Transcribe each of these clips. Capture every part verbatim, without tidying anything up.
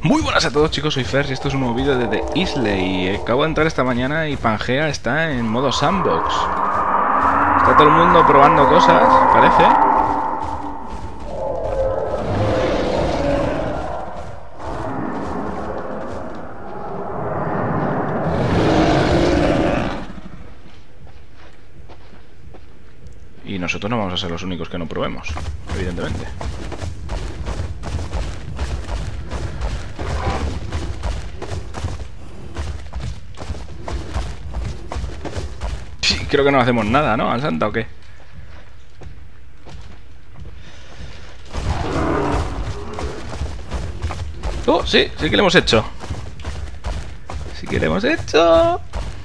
Muy buenas a todos, chicos, soy Fer y esto es un nuevo vídeo de The Islay. Y acabo de entrar esta mañana y Pangea está en modo sandbox. Está todo el mundo probando cosas, parece. Y nosotros no vamos a ser los únicos que no probemos, evidentemente. Creo que no hacemos nada, ¿no? ¿Al Santa o qué? ¡Oh! Sí, sí que lo hemos hecho. Sí que lo hemos hecho.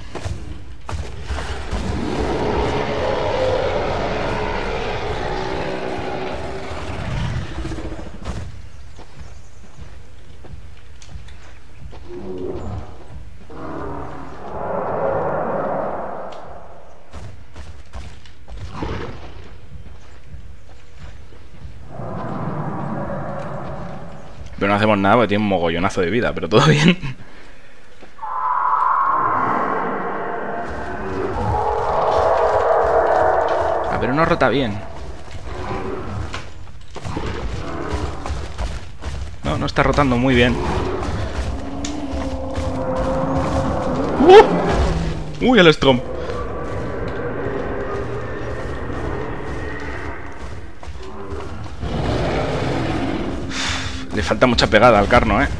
Pero no hacemos nada porque tiene un mogollonazo de vida, pero todo bien. Ah, pero no rota bien. No, no está rotando muy bien. ¡Uh! ¡Uy, el Strom! Le falta mucha pegada al Carno, ¿eh?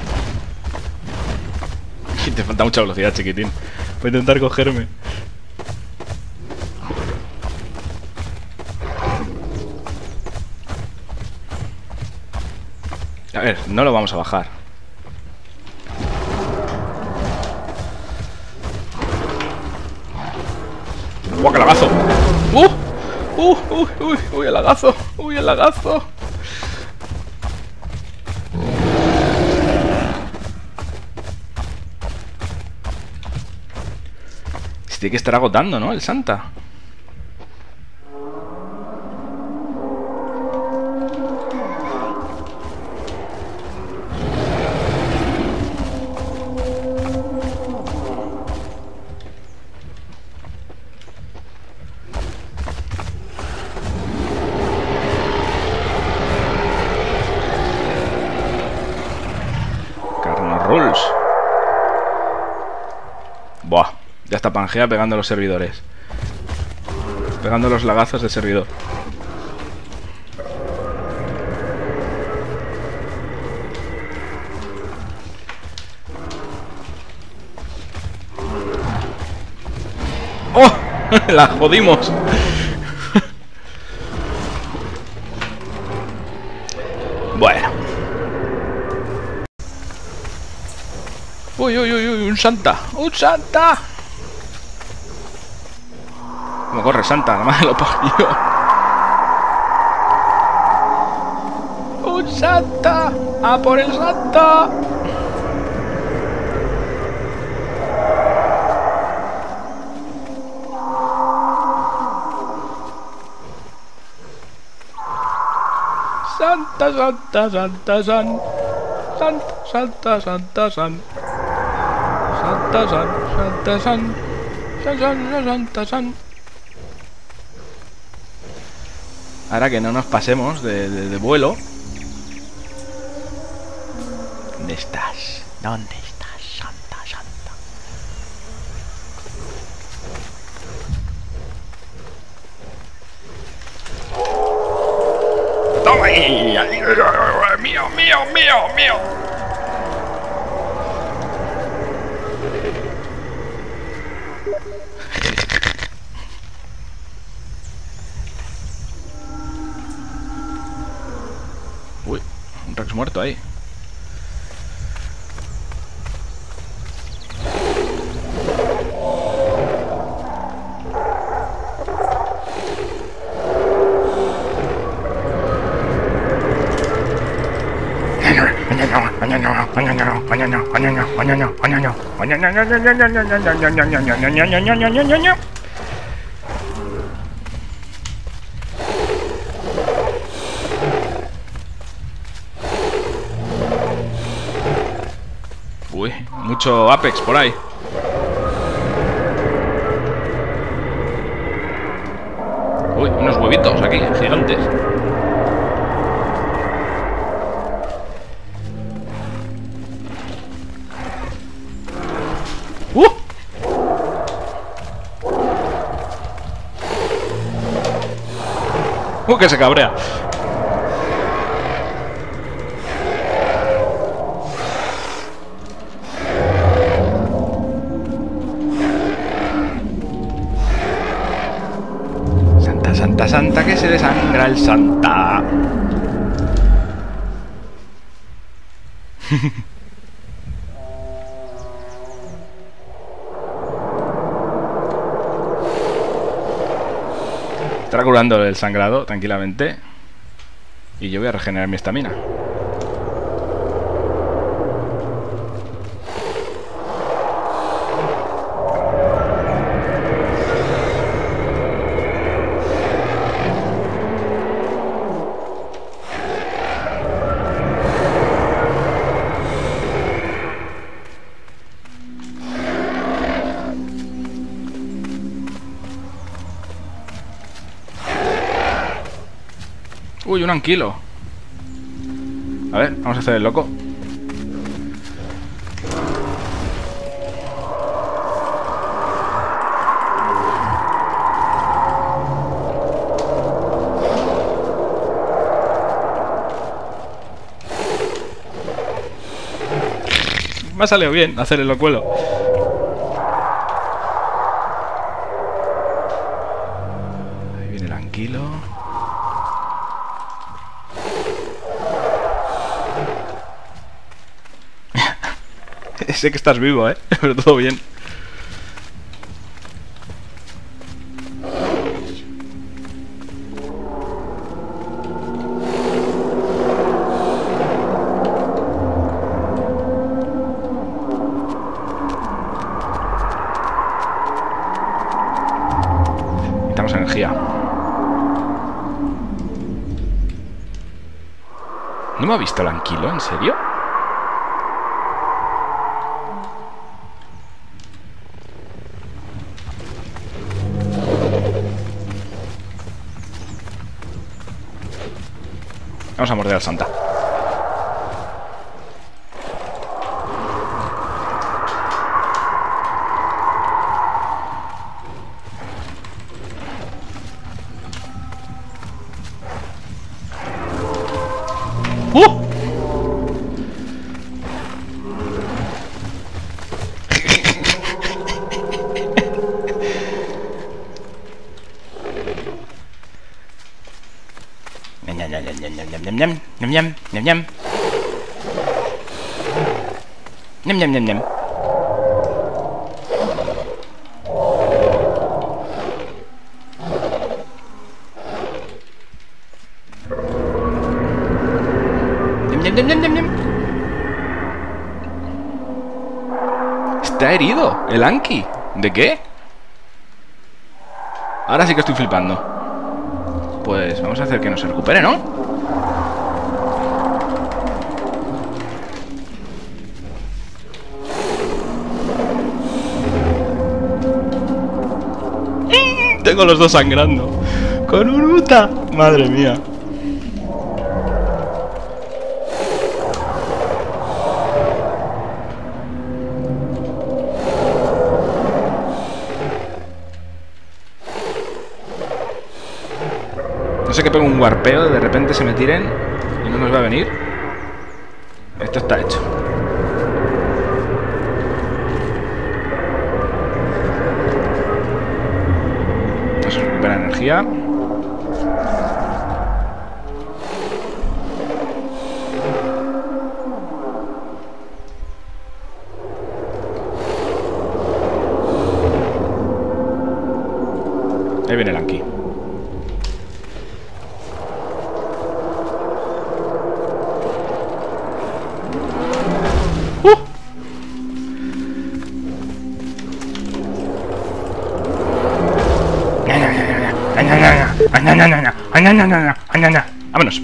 Y te falta mucha velocidad, chiquitín. Voy a intentar cogerme. A ver, no lo vamos a bajar. ¡Guau, qué lagazo! ¡Uh! ¡Uh! ¡Uy! ¡Uy! ¡Uy! ¡El lagazo! ¡Uy! ¡El lagazo! Tiene que estar agotando, ¿no? El Santa. Carno Rules. Buah. Ya está Pangea pegando a los servidores. Pegando los lagazos del servidor. ¡Oh! ¡La jodimos! Bueno. Uy, uy, uy, uy, un Santa. ¡Un Santa! Como corre Santa, nada más lo parió. ¡Un Santa! ¡A por el Santa! Santa, Santa, Santa, San. Santa, Santa, Santa, San. Santa, San, Santa, San. Santa, Santa, San. Ahora que no nos pasemos de, de, de vuelo. ¿Dónde estás? ¿Dónde estás, Santa, Santa? ¡Toma ahí! ¡Mío, mío, mío, mío! Uy, un Rex muerto ahí. Mucho Apex por ahí. Uy, unos huevitos aquí, gigantes. ¡Uh! ¡Uh, que se cabrea! Santa, Santa, Santa, que se desangra el Santa. Estará curando el sangrado tranquilamente. Y yo voy a regenerar mi estamina. Uy, un anquilo. A ver, vamos a hacer el loco. Me ha salido bien hacer el locuelo. Ahí viene el anquilo. Sé que estás vivo, ¿eh? Pero todo bien. Necesitamos energía. ¿No me ha visto el anquilo? ¿En serio? Vamos a morder al Santa. ¡Uh! Ñam, ñam, ñam, ñam, ñam, ñam. Ñam, ñam, ñam, ñam. Ñam, ñam, ñam, ñam, ñam. Está herido, el Anki. ¿De qué? Ahora sí que estoy flipando. Pues vamos a hacer que no se recupere, ¿no? Tengo los dos sangrando. Con Uruta. Madre mía. No sé, que pego un warpeo, de repente se me tiren y no nos va a venir. Esto está hecho. Eso recupera energía. Ahí viene el Anki. ¡Uh! ¡Vámonos!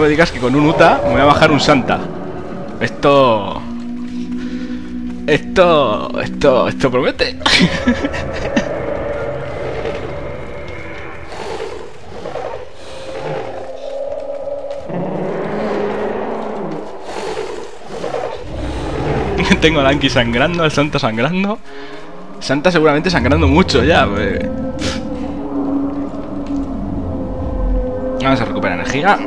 me digas que con un Uta me voy a bajar un Santa. Esto... Esto... Esto... Esto promete. Tengo al Anki sangrando, al Santa sangrando. Santa seguramente sangrando mucho ya. Vamos a recuperar energía.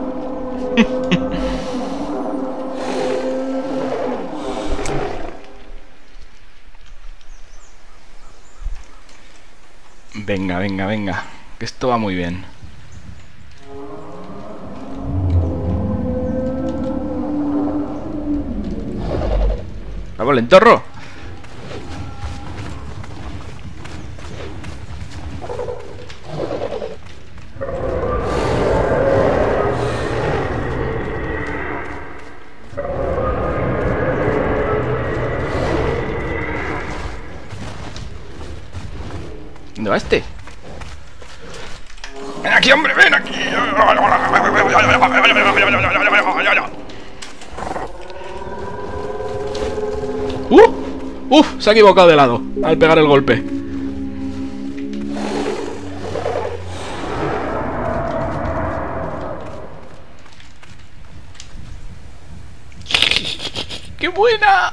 Venga, venga, venga. Que esto va muy bien. ¡Vamos, lentorro! ¿Dónde va este? ¡Ven aquí, hombre! ¡Ven aquí! ¡Uh! ¡Uf! Se ha equivocado de lado al pegar el golpe. ¡Qué buena!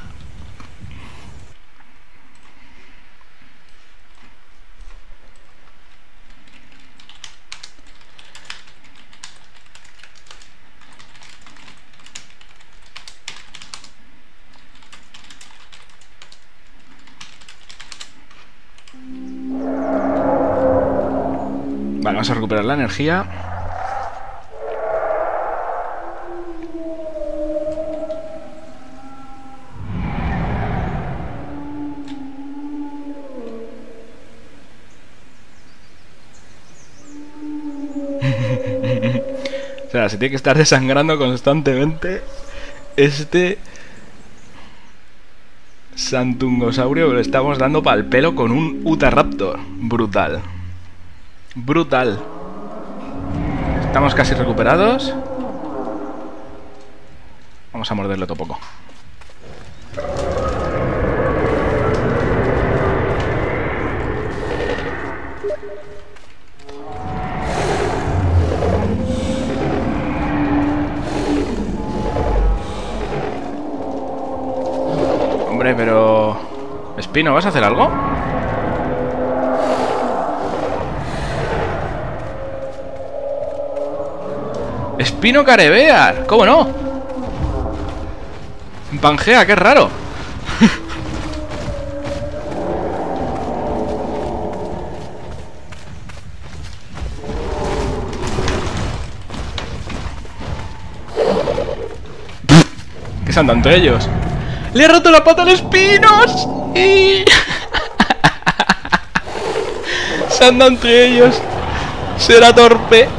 Vale, vamos a recuperar la energía. O sea, se tiene que estar desangrando constantemente este Santungosaurio que le estamos dando pa'l pelo con un Utahraptor. Brutal. Brutal. Estamos casi recuperados. Vamos a morderle otro poco. Hombre, pero... Espino, ¿vas a hacer algo? Espino Carebear, ¿cómo no? Pangea, qué raro. ¿Qué se andan entre ellos? ¡Le he roto la pata al Espinos! Y... se andan entre ellos. Será torpe.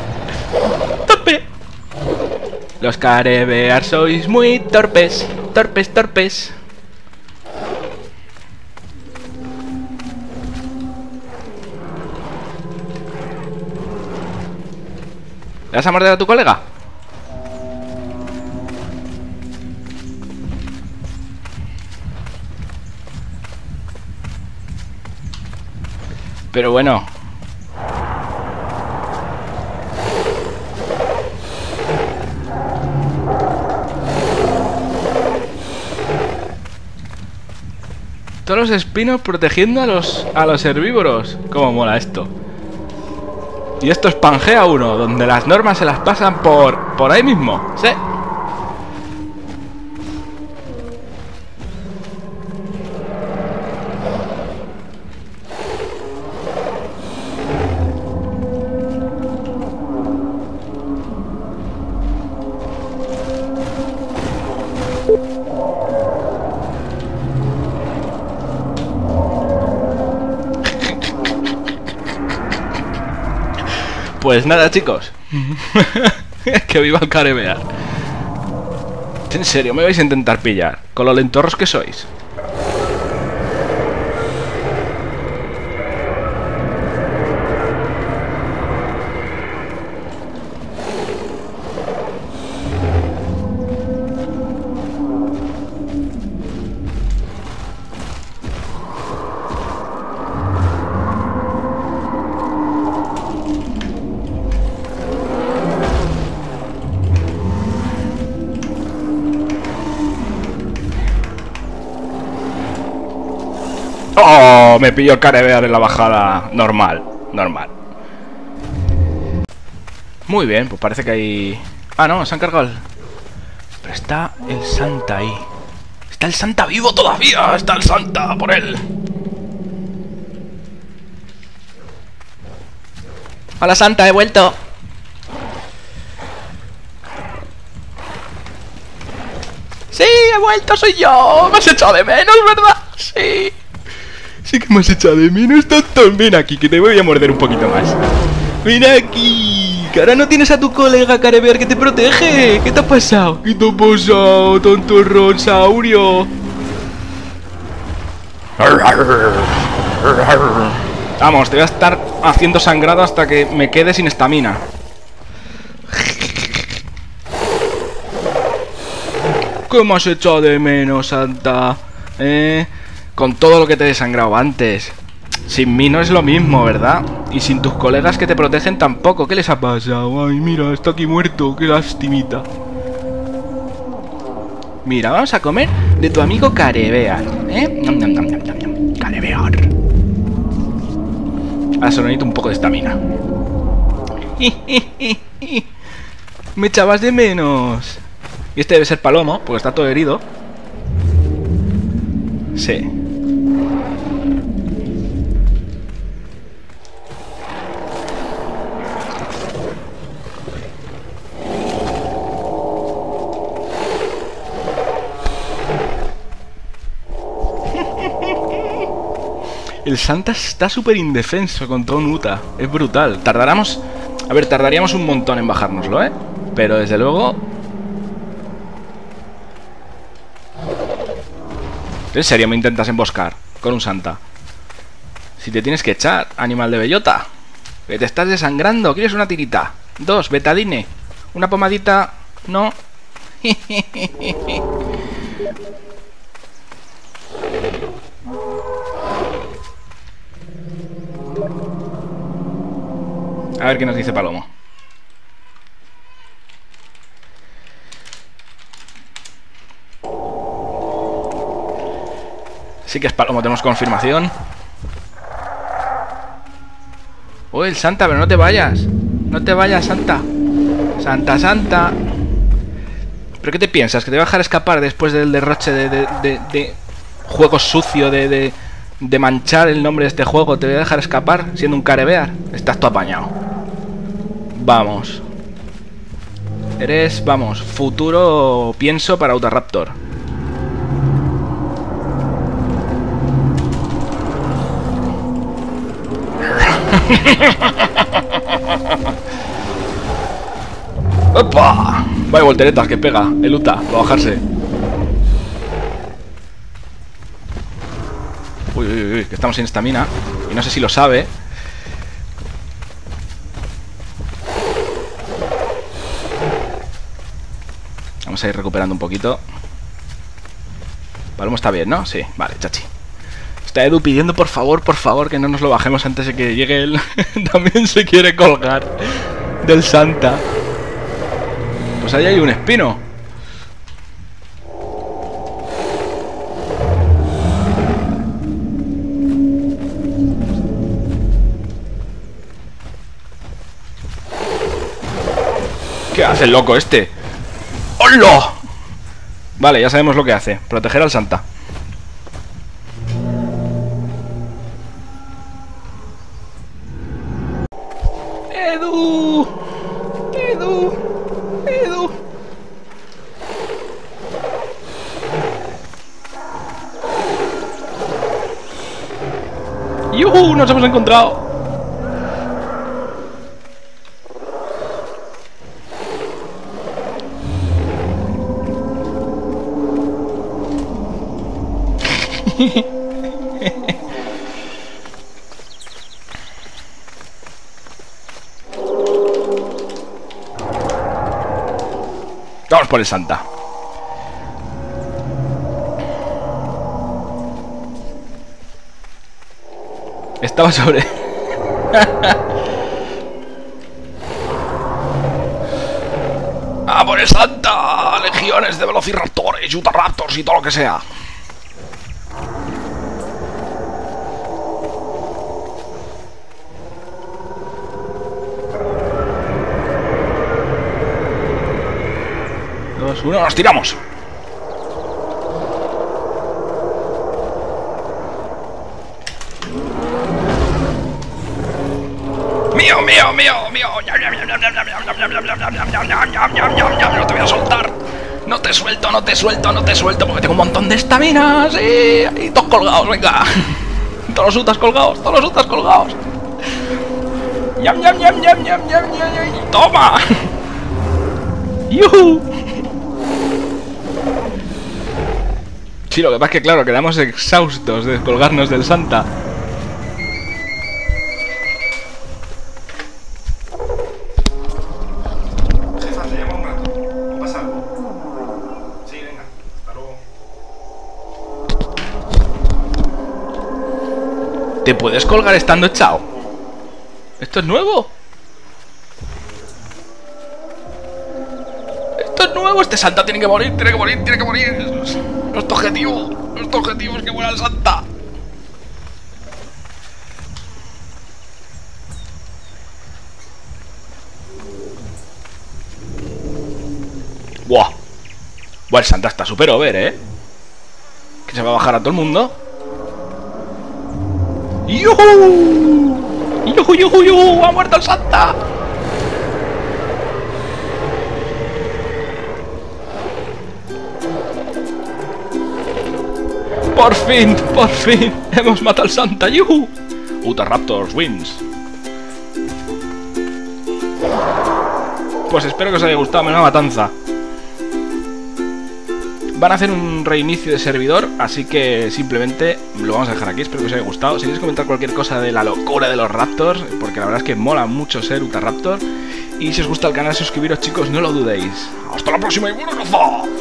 Los Carebear sois muy torpes, torpes, torpes. ¿Le vas a morder a tu colega? Pero bueno. Todos los espinos protegiendo a los a los herbívoros. Cómo mola esto. Y esto es Pangea uno, donde las normas se las pasan por por ahí mismo. Sí. Pues nada, chicos. Que viva el Carebear. En serio, me vais a intentar pillar con lo lentorros que sois. ¡Oh! Me pilló el carebear en la bajada. Normal, normal. Muy bien, pues parece que hay... Ah, no, se han cargado el... Pero está el Santa ahí. Está el Santa vivo todavía. Está el Santa por él. Hola Santa, he vuelto. Sí, he vuelto, soy yo. Me has echado de menos, ¿verdad? Sí. Sí que me has echado de menos, tonto. Ven aquí, que te voy a morder un poquito más. Ven aquí. Que ahora no tienes a tu colega Carebear que te protege. ¿Qué te ha pasado? ¿Qué te ha pasado, tonto ronsaurio? Vamos, te voy a estar haciendo sangrado hasta que me quede sin estamina. ¿Qué me has echado de menos, Santa? ¿Eh? Con todo lo que te he desangrado antes. Sin mí no es lo mismo, ¿verdad? Y sin tus colegas que te protegen tampoco. ¿Qué les ha pasado? Ay, mira, está aquí muerto. Qué lastimita. Mira, vamos a comer de tu amigo Carebear, ¿eh? Nom, nom, nom, nom, nom, nom. Carebear. Ahora solo necesito un poco de estamina. Me echabas de menos. Y este debe ser Palomo, porque está todo herido. Sí. El Santa está súper indefenso contra un Uta. Es brutal. Tardaremos... A ver, tardaríamos un montón en bajárnoslo, ¿eh? Pero desde luego... ¿En serio me intentas emboscar con un Santa? Si te tienes que echar, animal de bellota. Que te estás desangrando. ¿Quieres una tirita? Dos, betadine. Una pomadita... No. A ver qué nos dice Palomo. Sí que es Palomo, tenemos confirmación. Oh, el Santa, pero no te vayas. No te vayas, Santa. Santa, Santa. ¿Pero qué te piensas? ¿Que te va a dejar escapar después del derroche de, de, de, de juego sucio, de, de, de manchar el nombre de este juego? ¿Te voy a dejar escapar siendo un Carebear? Estás tú apañado. Vamos. Eres, vamos, futuro pienso para Autoraptor. ¡Opa! Vaya volteretas que pega el Uta para bajarse. Uy, uy, uy, que estamos sin estamina. Y no sé si lo sabe. Vamos a ir recuperando un poquito. Palomo está bien, ¿no? Sí, vale, chachi. Está Edu pidiendo por favor, por favor, que no nos lo bajemos antes de que llegue él. También se quiere colgar del Santa. Pues ahí hay un espino. ¿Qué hace el loco este? ¡Hola! Vale, ya sabemos lo que hace. Proteger al Santa. Edu. Edu. Edu. ¡Yuhu! Nos hemos encontrado. Vamos por el Santa. Estaba sobre... ¡Ah, por el Santa! Legiones de velociraptores, yutaraptors y todo lo que sea. dos, uno, ¡nos tiramos! ¡Mío, mío, mío, mío! ¡No te voy a soltar! ¡No te suelto, no te suelto, no te suelto! Porque tengo un montón de estaminas. ¡Sí! Y todos colgados, venga. Todos los utas colgados, todos los utas colgados. ¡Yam, yam, yam, yam, yam, yam, yam! ¡Toma! ¡Yuhu! Sí, lo que pasa es que, claro, quedamos exhaustos de colgarnos del Santa. Jefa, te llamo un rato. ¿O pasa algo? Sí, venga. Hasta luego. ¿Te puedes colgar estando echado? ¿Esto es nuevo? ¡Esto es nuevo! Este Santa tiene que morir, tiene que morir, tiene que morir. Nuestro objetivo, nuestro objetivo es que muera el Santa. ¡Buah! Buah, el Santa está súper over, ¿eh? Que se va a bajar a todo el mundo. ¡Yuhu! ¡Yuhu, yuhu, yuhu! ¡Ha muerto el Santa! ¡Por fin! ¡Por fin! ¡Hemos matado al Santa! ¡Yuhu! Utahraptors wins. Pues espero que os haya gustado. Menuda matanza. Van a hacer un reinicio de servidor, así que simplemente lo vamos a dejar aquí. Espero que os haya gustado. Si queréis comentar cualquier cosa de la locura de los Raptors, porque la verdad es que mola mucho ser Utahraptor. Y si os gusta el canal, suscribiros, chicos, no lo dudéis. ¡Hasta la próxima y buena caza!